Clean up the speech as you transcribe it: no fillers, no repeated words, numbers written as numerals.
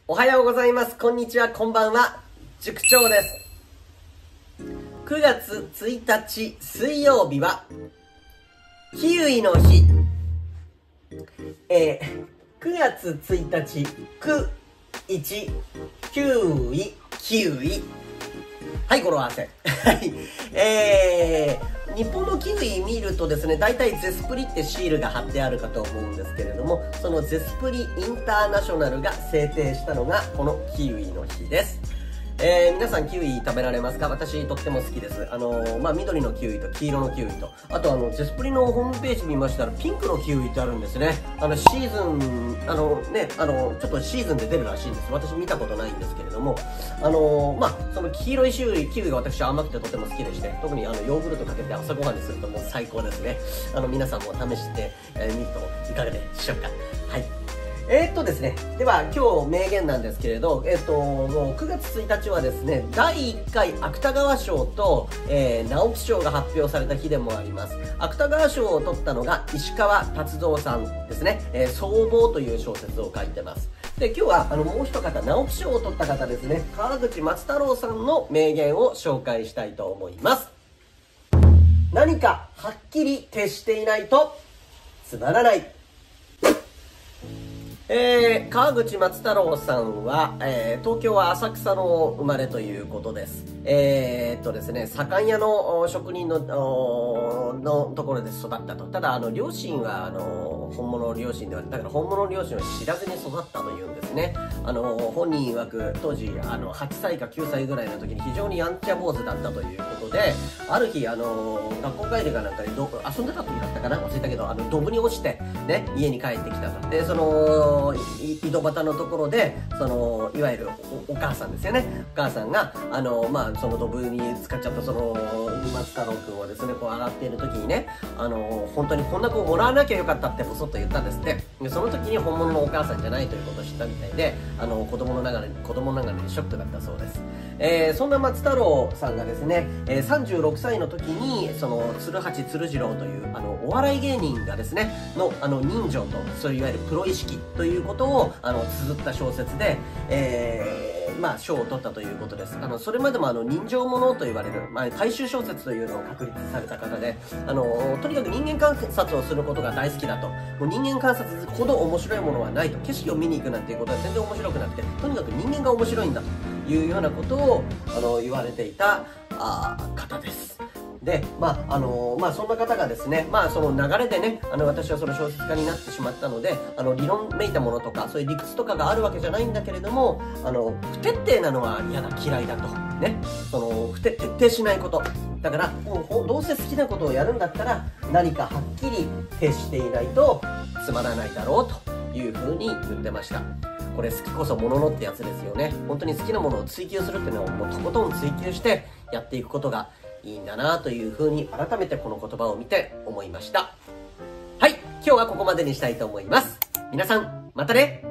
おはようございます。こんにちは。こんばんは。塾長です。9月1日水曜日は、キウイの日。9月1日、1、キウイ、キウイ。はい、語呂合わせ。はい。日本のキウイ見るとですね、大体ゼスプリってシールが貼ってあるかと思うんですけれども、そのゼスプリインターナショナルが制定したのがこのキウイの日です。皆さんキウイ食べられますか？私とっても好きです。緑のキウイと黄色のキウイと、あとゼスプリのホームページ見ましたらピンクのキウイってあるんですね。シーズン、ちょっとシーズンで出るらしいんです。私見たことないんですけれども、その黄色いキウイが私甘くてとても好きでして、特にヨーグルトかけて朝ごはんにするともう最高ですね。皆さんも試してみるといかがでしょうか。はい。ですね。では、今日名言なんですけれど、9月1日はですね、第1回芥川賞と、直木賞が発表された日でもあります。芥川賞を取ったのが石川達三さんですね。僧帽という小説を書いてます。で、今日は、もう一方、直木賞を取った方ですね、川口松太郎さんの名言を紹介したいと思います。何かはっきり徹していないとつまらない。川口松太郎さんは、東京は浅草の生まれということです。ですね、左官屋の職人のところで育ったと。ただ、両親は、本物の両親では、だから本物の両親を知らずに育ったというんですね。本人曰く、当時、8歳か9歳ぐらいの時に非常にやんちゃ坊主だったということで、ある日、学校帰りかなんかに遊んでた時だったかな忘れたけど、ドブに落ちて、ね、家に帰ってきたと。で、井戸端のところで、いわゆるお母さんですよね。お母さんが、そのドブに使っちゃった松太郎くんをですね、こう上がっている時にね、本当にこんな子をもらわなきゃよかったってボソッと言ったんですって。で、その時に本物のお母さんじゃないということを知ったみたいで、子供ながらにショックだったそうです。そんな松太郎さんがですね、36歳の時に、鶴八鶴次郎という、お笑い芸人がですね、人情と、そういういわゆるプロ意識ということを、綴った小説で、賞を取ったということです。それまでも人情ものと言われる、大衆小説というのを確立された方で、とにかく人間観察をすることが大好きだと。もう人間観察ほど面白いものはないと。景色を見に行くなんていうことは全然面白くなくて、とにかく人間が面白いんだというようなことを、言われていた方です。で、そんな方がですね、その流れでね、私はその小説家になってしまったので、理論めいたものとか、そういう理屈とかがあるわけじゃないんだけれども、不徹底なのは嫌だ、嫌いだと。ね。徹底しないこと。だから、どうせ好きなことをやるんだったら、何かはっきり徹していないとつまらないだろうというふうに言ってました。これ好きこそもののってやつですよね。本当に好きなものを追求するっていうのはもうとことん追求してやっていくことがいいんだなというふうに改めてこの言葉を見て思いました。はい、今日はここまでにしたいと思います。皆さん、またね。